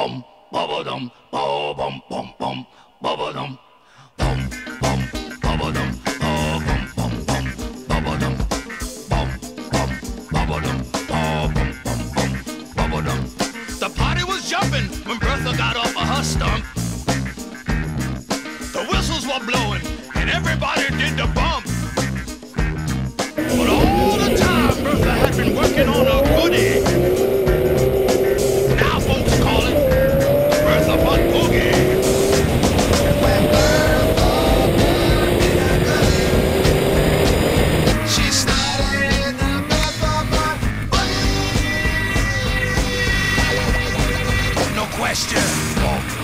bum, bubba dum, oh bum bum bum, bubba dum, bum bum, bubba dum, oh bum bum bum, bubba dum, bum bum, bubba dum, oh bum bum bum, bubba dum. The party was jumping when Bertha got off of her stump. The whistles were blowing and everybody did the bump. But all the time Bertha had been working on a goodie. Now folks call it the Bertha Butt Boogie. When Bertha did a goodie, she started the Bertha Butt Boogie. No question.